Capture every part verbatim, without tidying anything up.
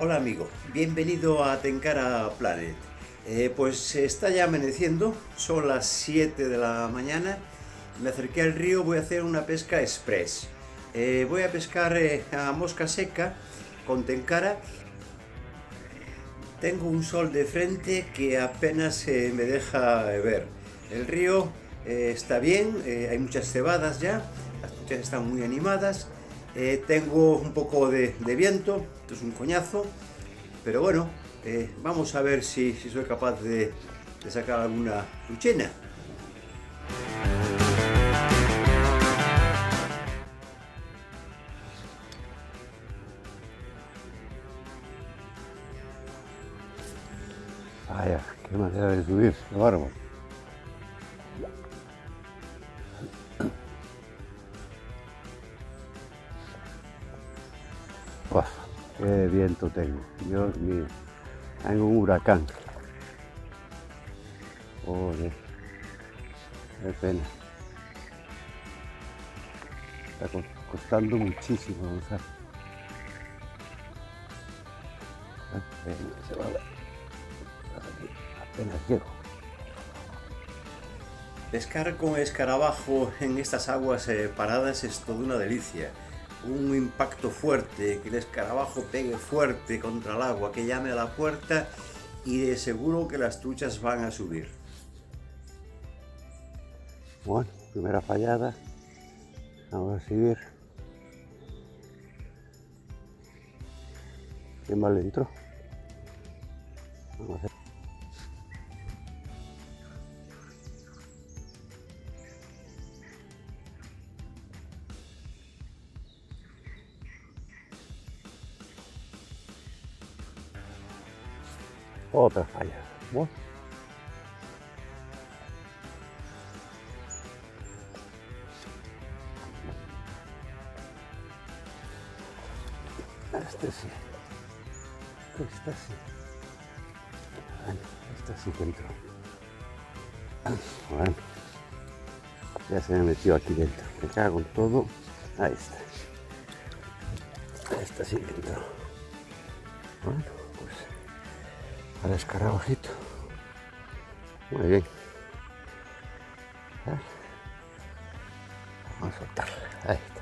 Hola amigo, bienvenido a Tenkara Planet. Eh, pues está ya amaneciendo, son las siete de la mañana. Me acerqué al río, voy a hacer una pesca express. Eh, voy a pescar eh, a mosca seca con Tenkara. Tengo un sol de frente que apenas eh, me deja ver. El río eh, está bien, eh, hay muchas cebadas ya, las truchas están muy animadas. Eh, tengo un poco de, de viento, esto es un coñazo, pero bueno, eh, vamos a ver si, si soy capaz de, de sacar alguna truchena. Vaya, qué manera de subir, qué bárbaro. Uf, qué viento tengo, Dios mío, tengo un huracán. Joder, qué pena. Está costando muchísimo avanzar. Se va a ver. Apenas llego. Pescar con escarabajo en estas aguas eh, paradas es toda una delicia. Un impacto fuerte, que el escarabajo pegue fuerte contra el agua, que llame a la puerta y de seguro que las truchas van a subir. Bueno, primera fallada. Vamos a seguir. Qué mal entró. Vamos a ver. Otra falla. Bueno. Este sí. Esta sí. Bueno, esta sí que entró. Bueno. Ya se me metió aquí dentro. Me cago en todo. Ahí está. Esta sí que entró. Bueno, pues al escarabajito. Muy bien. Vamos a soltarla. Ahí está.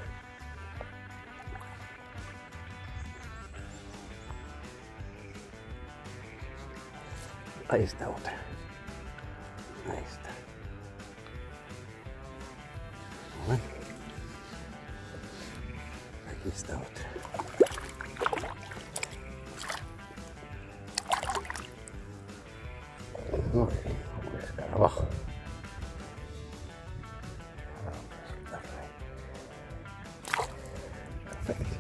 Ahí está otra. Ahí está. Bueno. Aquí está otra. No, un escarabajo. Ahora vamos a soltarla ahí. Perfecto.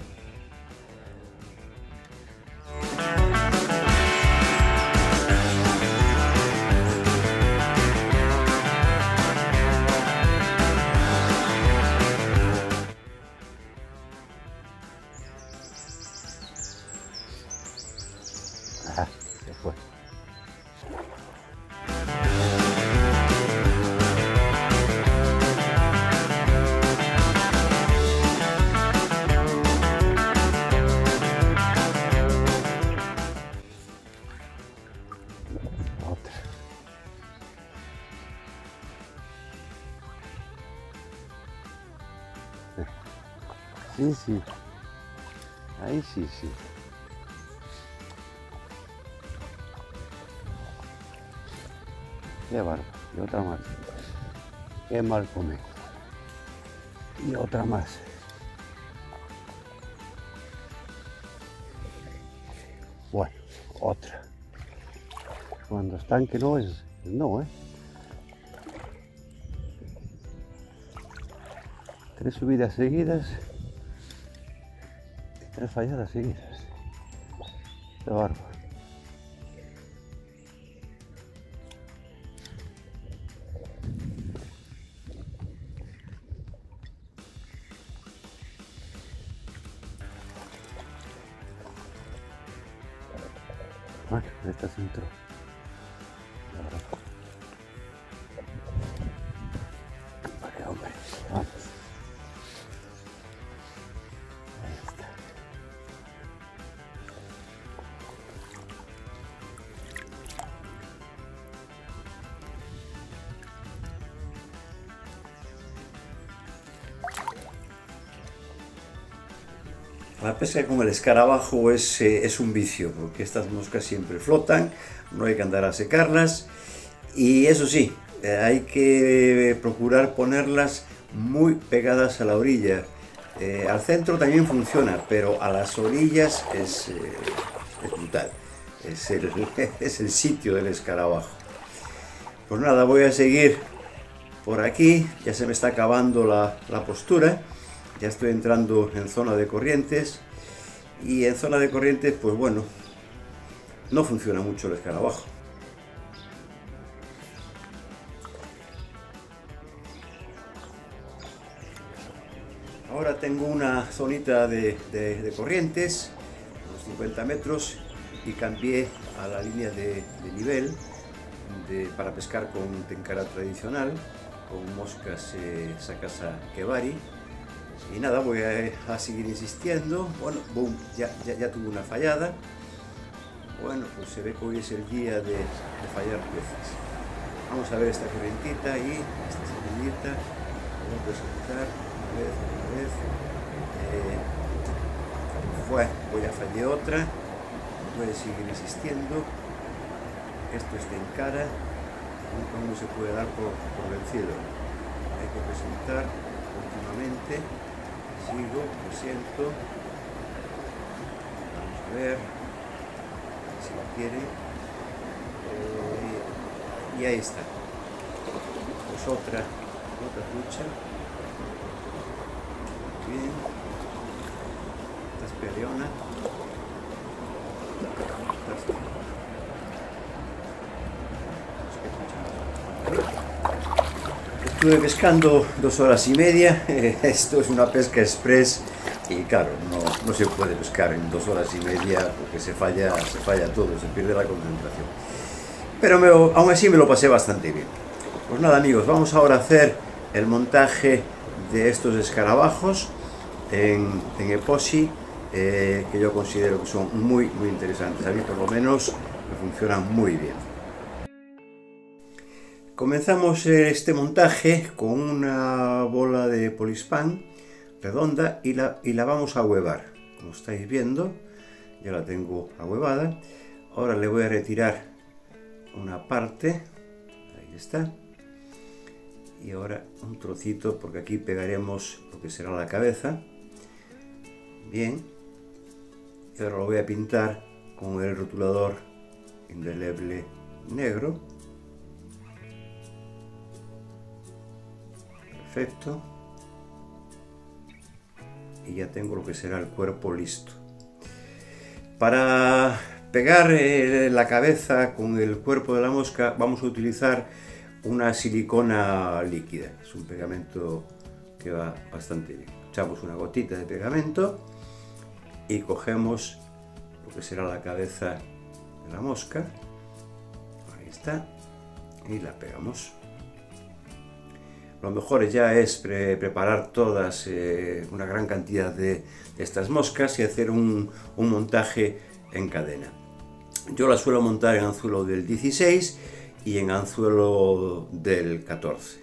Ah, se fue. Otra. Sí, sí. Ahí sí, sí. Qué bárbaro. Y otra más. Qué mal come. Y otra más. Bueno, otra. Cuando están que no es, no, ¿eh? Tres subidas seguidas y tres falladas seguidas. Qué bárbaro. Bueno, esta se entró. Para que, hombre, vamos. Ahí está. La pesca con el escarabajo es, eh, es un vicio, porque estas moscas siempre flotan, no hay que andar a secarlas, y eso sí, eh, hay que procurar ponerlas muy pegadas a la orilla. Eh, al centro también funciona, pero a las orillas es, eh, es brutal, es el, es el sitio del escarabajo. Pues nada, voy a seguir por aquí, ya se me está acabando la, la postura. Ya estoy entrando en zona de corrientes, y en zona de corrientes, pues bueno, no funciona mucho el escarabajo. Ahora tengo una zonita de, de, de corrientes, unos cincuenta metros, y cambié a la línea de, de nivel de, para pescar con tenkara tradicional, con moscas eh, Sakasa Kebari. Y nada, voy a, a seguir insistiendo. Bueno, boom, ya, ya, ya tuve una fallada. Bueno, pues se ve que hoy es el día de, de fallar peces. Vamos a ver esta corrientita y esta semillita. Vamos a soltar una vez, una vez. Eh, bueno, voy a fallar otra. Voy a seguir insistiendo. Esto está en cara. Nunca uno se puede dar por, por vencido. Hay que presentar continuamente. Sigo, lo siento. Vamos a ver si lo quiere. Eh, y ahí está. Pues otra, otra trucha. Bien. Esta es peleona. Estuve pescando dos horas y media. Esto es una pesca express y claro, no, no se puede pescar en dos horas y media porque se falla, se falla todo, se pierde la concentración. Pero me, aún así me lo pasé bastante bien. Pues nada amigos, vamos ahora a hacer el montaje de estos escarabajos en, en epoxi, eh, que yo considero que son muy muy interesantes. A mí por lo menos me funcionan muy bien. Comenzamos este montaje con una bola de polispán redonda y la, y la vamos a huevar. Como estáis viendo, ya la tengo ahuevada. Ahora le voy a retirar una parte, ahí está, y ahora un trocito, porque aquí pegaremos lo que será la cabeza. Bien, y ahora lo voy a pintar con el rotulador indeleble negro. Perfecto. Y ya tengo lo que será el cuerpo listo. Para pegar eh, la cabeza con el cuerpo de la mosca vamos a utilizar una silicona líquida. Es un pegamento que va bastante bien. Echamos una gotita de pegamento y cogemos lo que será la cabeza de la mosca. Ahí está. Y la pegamos. Lo mejor ya es pre preparar todas, eh, una gran cantidad de, de estas moscas y hacer un, un montaje en cadena. Yo las suelo montar en anzuelo del dieciséis y en anzuelo del catorce.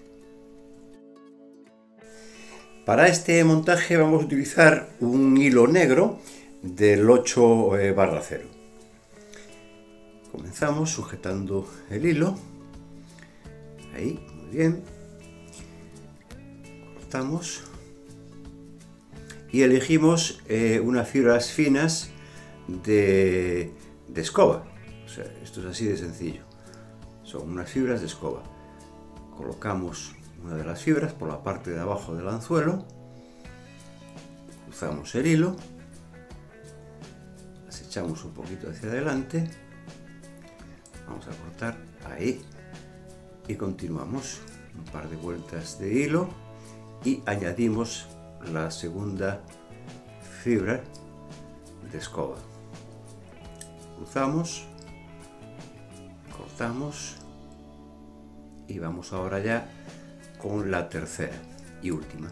Para este montaje vamos a utilizar un hilo negro del ocho barra cero. Comenzamos sujetando el hilo. Ahí, muy bien. Cortamos y elegimos eh, unas fibras finas de, de escoba. O sea, esto es así de sencillo. Son unas fibras de escoba. Colocamos una de las fibras por la parte de abajo del anzuelo. Cruzamos el hilo. Las echamos un poquito hacia adelante. Vamos a cortar ahí. Y continuamos. Un par de vueltas de hilo. Y añadimos la segunda fibra de escoba. Cruzamos, cortamos y vamos ahora ya con la tercera y última.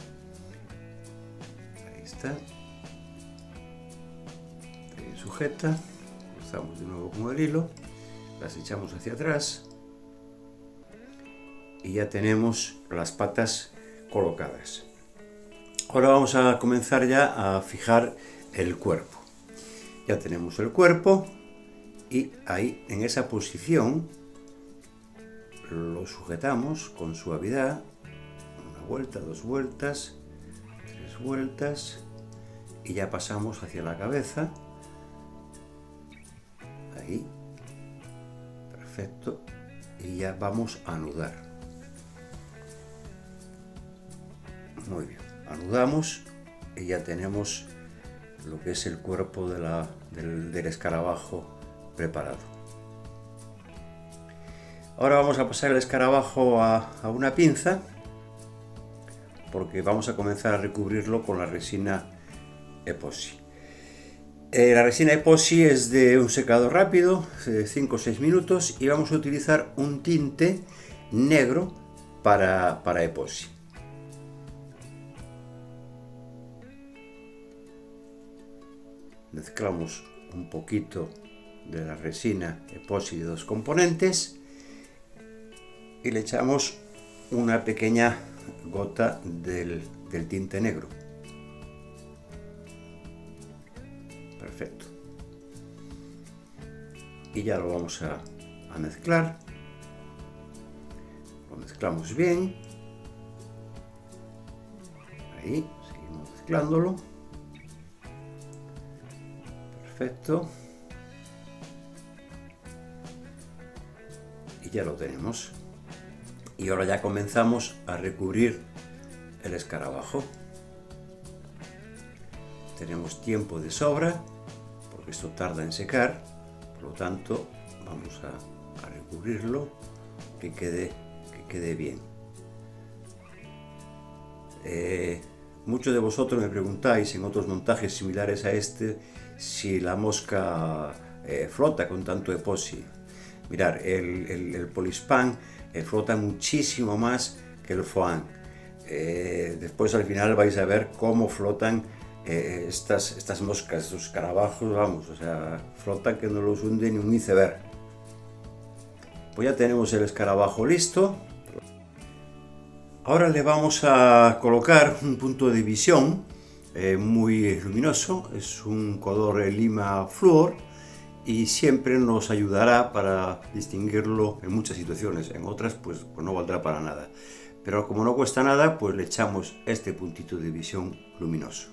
Ahí está. Bien sujeta. Cruzamos de nuevo con el hilo, las echamos hacia atrás y ya tenemos las patas colocadas. Ahora vamos a comenzar ya a fijar el cuerpo. Ya tenemos el cuerpo y ahí en esa posición lo sujetamos con suavidad, una vuelta, dos vueltas, tres vueltas y ya pasamos hacia la cabeza, ahí, perfecto, y ya vamos a anudar. Muy bien, anudamos y ya tenemos lo que es el cuerpo de la, del, del escarabajo preparado. Ahora vamos a pasar el escarabajo a, a una pinza, porque vamos a comenzar a recubrirlo con la resina epoxi. Eh, la resina epoxi es de un secado rápido, cinco o seis minutos, y vamos a utilizar un tinte negro para, para epoxi. Mezclamos un poquito de la resina epoxi de dos componentes y le echamos una pequeña gota del, del tinte negro. Perfecto. Y ya lo vamos a, a mezclar. Lo mezclamos bien. Ahí, seguimos mezclándolo. Perfecto. Y ya lo tenemos. Y ahora ya comenzamos a recubrir el escarabajo. Tenemos tiempo de sobra, porque esto tarda en secar, por lo tanto vamos a, a recubrirlo, que quede, que quede bien. Eh, muchos de vosotros me preguntáis en otros montajes similares a este si la mosca eh, flota con tanto epoxi. Mirad, el, el, el Polispan eh, flota muchísimo más que el foam. Eh, después al final vais a ver cómo flotan eh, estas, estas moscas, estos escarabajos, vamos, o sea, flotan que no los hunde ni un iceberg. Pues ya tenemos el escarabajo listo. Ahora le vamos a colocar un punto de visión eh, muy luminoso, es un color lima flúor, y siempre nos ayudará para distinguirlo en muchas situaciones, en otras pues, pues no valdrá para nada. Pero como no cuesta nada, pues le echamos este puntito de visión luminoso.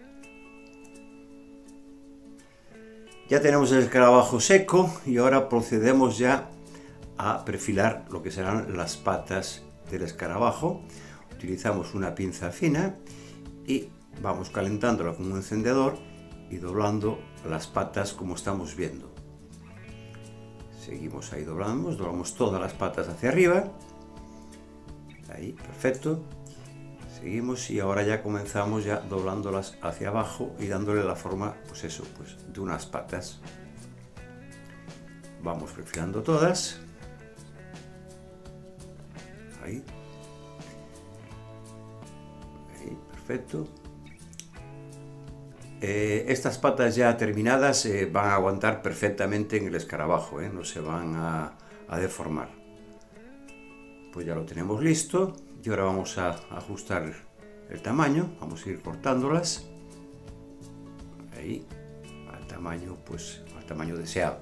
Ya tenemos el escarabajo seco y ahora procedemos ya a perfilar lo que serán las patas del escarabajo. Utilizamos una pinza fina y vamos calentándola con un encendedor y doblando las patas como estamos viendo. Seguimos ahí, doblamos, doblamos todas las patas hacia arriba. Ahí, perfecto. Seguimos y ahora ya comenzamos ya doblándolas hacia abajo y dándole la forma, pues eso, pues de unas patas. Vamos perfilando todas. Ahí. Ahí, perfecto. Eh, estas patas ya terminadas eh, van a aguantar perfectamente en el escarabajo, eh, no se van a, a deformar. Pues ya lo tenemos listo y ahora vamos a ajustar el tamaño, vamos a ir cortándolas ahí al tamaño, pues al tamaño deseado.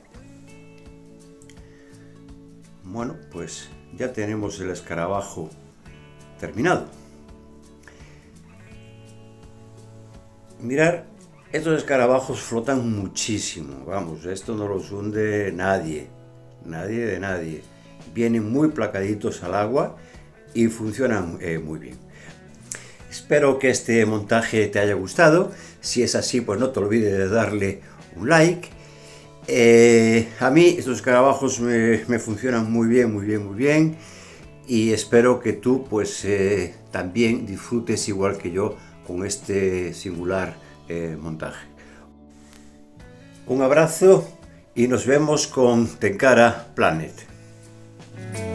Bueno, pues ya tenemos el escarabajo terminado. Mirad, estos escarabajos flotan muchísimo, vamos, esto no los hunde nadie, nadie de nadie. Vienen muy placaditos al agua y funcionan eh, muy bien. Espero que este montaje te haya gustado. Si es así, pues no te olvides de darle un like. Eh, a mí estos escarabajos me, me funcionan muy bien, muy bien, muy bien. Y espero que tú pues eh, también disfrutes igual que yo con este singular eh, montaje. Un abrazo y nos vemos con Tenkara Planet.